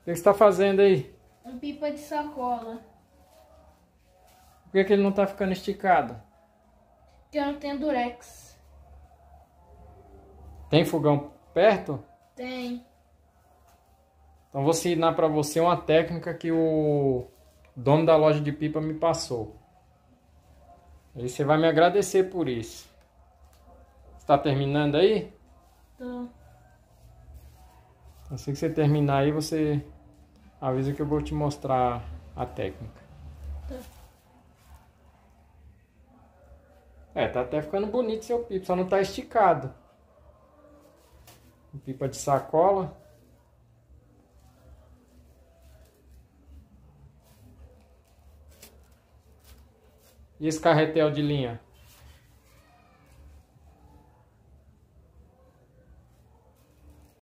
que você tá fazendo aí? Um pipa de sacola. Por que ele não tá ficando esticado? Que eu não tenho durex. Tem fogão perto? Tem. Então vou ensinar pra você uma técnica que o dono da loja de pipa me passou. Aí você vai me agradecer por isso. Está terminando aí? Tô. Assim que você terminar aí, você avisa que eu vou te mostrar a técnica. Tá. Tá até ficando bonito seu pipa, só não tá esticado. Pipa de sacola. E esse carretel de linha?